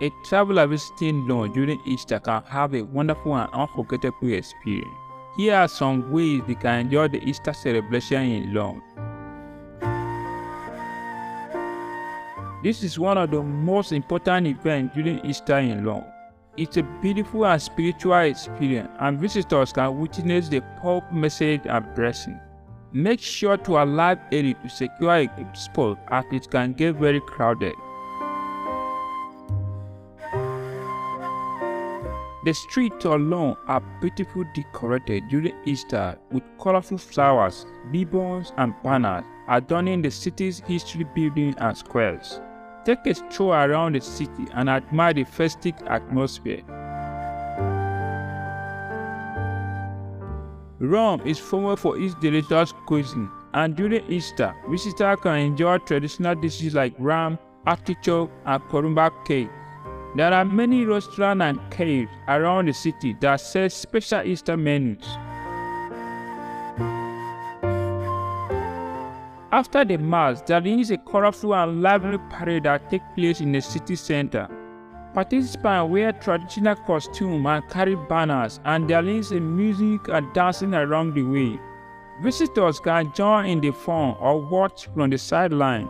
a traveler visiting Rome during Easter can have a wonderful and unforgettable experience. Here are some ways they can enjoy the Easter celebration in Rome. This is one of the most important events during Easter in Rome. It's a beautiful and spiritual experience, and visitors can witness the Pope's message and blessing. Make sure to arrive early to secure a good spot, as it can get very crowded. The streets alone are beautifully decorated during Easter with colorful flowers, ribbons, and banners adorning the city's history buildings and squares. Take a stroll around the city and admire the festive atmosphere. Rome is famous for its delicious cuisine, and during Easter, visitors can enjoy traditional dishes like ram, artichoke, and korumba cake. There are many restaurants and caves around the city that sell special Easter menus. After the Mass, there is a colorful and lively parade that takes place in the city center. Participants wear traditional costumes and carry banners, and there is music and dancing along the way. Visitors can join in the fun or watch from the sidelines.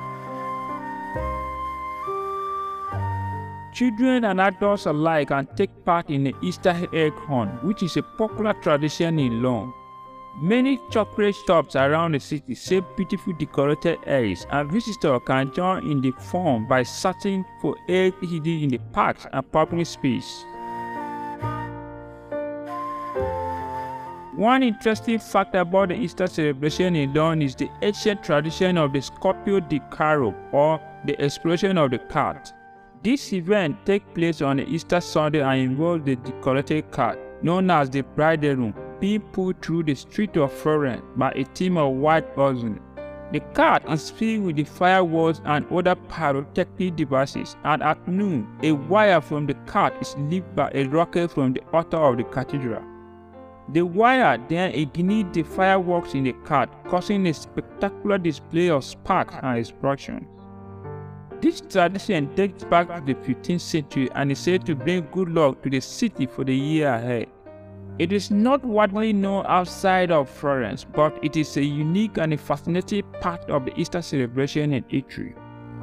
Children and adults alike can take part in the Easter egg hunt, which is a popular tradition in Rome. Many chocolate shops around the city sell beautiful decorated eggs, and visitors can join in the fun by searching for eggs hidden in the parks and public space. One interesting fact about the Easter celebration in Rome is the ancient tradition of the Scoppio del Carro, or the explosion of the cart. This event takes place on the Easter Sunday and involves the decorated cart, known as the bridegroom, being pulled through the street of Florence by a team of white horsemen. The cart is filled with the fireworks and other pyrotechnic devices, and at noon, a wire from the cart is lit by a rocket from the altar of the cathedral. The wire then ignites the fireworks in the cart, causing a spectacular display of sparks and explosions. This tradition dates back to the 15th century and is said to bring good luck to the city for the year ahead. It is not widely known outside of Florence, but it is a unique and a fascinating part of the Easter celebration in Italy.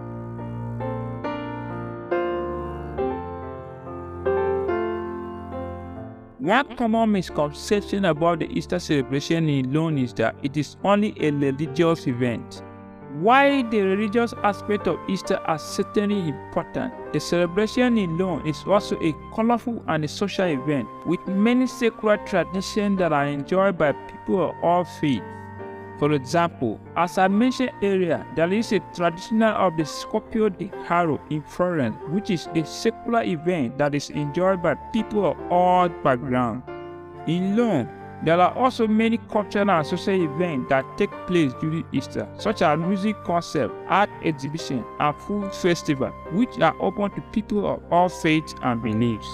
One common misconception about the Easter celebration in Rome is that it is only a religious event. While the religious aspect of Easter are certainly important, the celebration in Rome is also a colorful and a social event with many secular traditions that are enjoyed by people of all faiths. For example, as I mentioned earlier, there is a traditional of the Scoppio del Carro in Florence, which is a secular event that is enjoyed by people of all backgrounds. In Rome, there are also many cultural and social events that take place during Easter, such as music concerts, art exhibitions, and food festivals, which are open to people of all faiths and beliefs.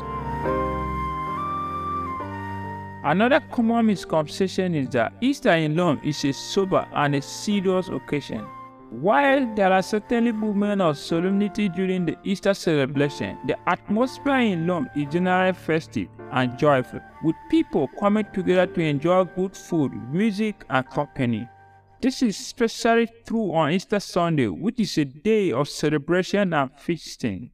Another common misconception is that Easter in Rome is a sober and a serious occasion. While there are certainly moments of solemnity during the Easter celebration, the atmosphere in Rome is generally festive and joyful, with people coming together to enjoy good food, music, and company. This is especially true on Easter Sunday, which is a day of celebration and feasting.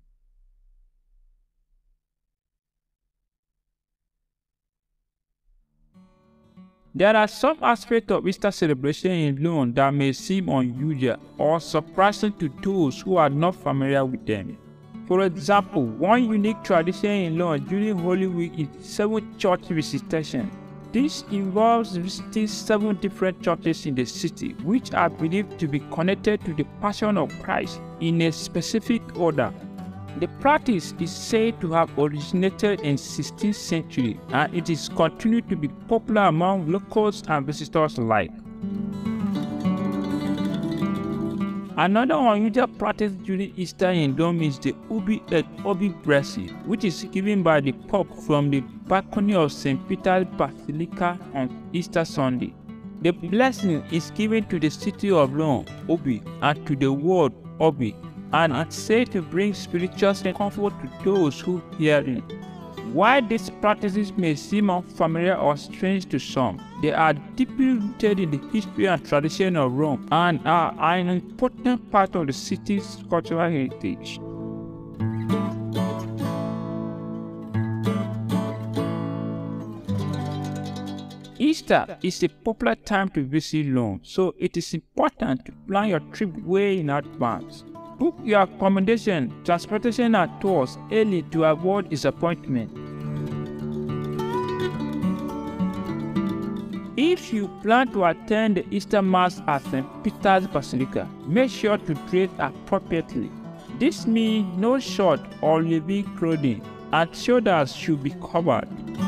There are some aspects of Easter celebration in Rome that may seem unusual or surprising to those who are not familiar with them. For example, one unique tradition in Rome during Holy Week is 7 Churches Visitation. This involves visiting 7 different churches in the city, which are believed to be connected to the Passion of Christ in a specific order. The practice is said to have originated in the 16th century, and it is continued to be popular among locals and visitors alike. Another unusual practice during Easter in Rome is the ubi et obi blessing, which is given by the Pope from the balcony of St. Peter's Basilica on Easter Sunday. The blessing is given to the city of Rome, Obi, and to the world, Obi, and it's said to bring spiritual comfort to those who hear it. While these practices may seem unfamiliar or strange to some, they are deeply rooted in the history and tradition of Rome and are an important part of the city's cultural heritage. Easter is a popular time to visit Rome, so it is important to plan your trip way in advance. Book your accommodation, transportation and tours early to avoid disappointment. If you plan to attend the Easter Mass at St. Peter's Basilica, make sure to dress appropriately. This means no short or revealing clothing, and shoulders should be covered.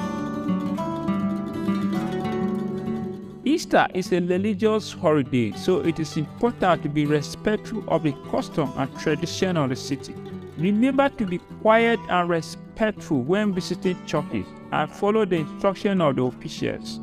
Easter is a religious holiday, so it is important to be respectful of the custom and tradition of the city. Remember to be quiet and respectful when visiting churches and follow the instruction of the officials.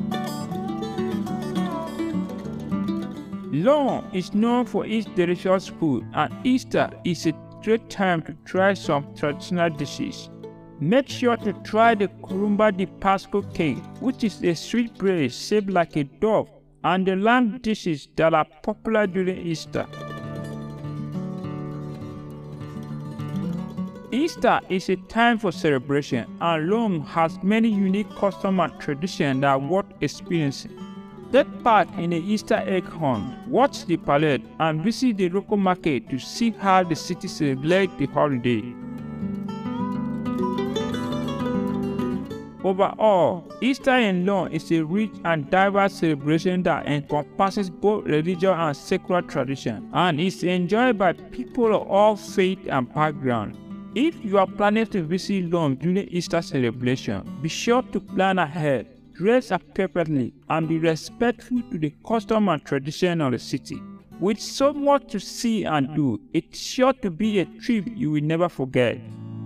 Rome is known for its delicious food, and Easter is a great time to try some traditional dishes. Make sure to try the Colombia di Pasqua cake, which is a sweet bread shaped like a dove, and the lamb dishes that are popular during Easter. Easter is a time for celebration, and Rome has many unique customs and traditions that are worth experiencing. Take part in the Easter egg hunt, watch the parade, and visit the local market to see how the city celebrates the holiday. Overall, Easter in Rome is a rich and diverse celebration that encompasses both religious and secular tradition, and is enjoyed by people of all faiths and backgrounds. If you are planning to visit Rome during Easter celebration, be sure to plan ahead, dress appropriately, and be respectful to the custom and tradition of the city. With so much to see and do, it's sure to be a trip you will never forget.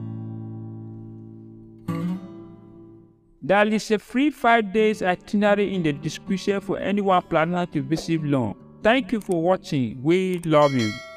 There is a free 5 days itinerary in the description for anyone planning to visit Rome. Thank you for watching. We love you.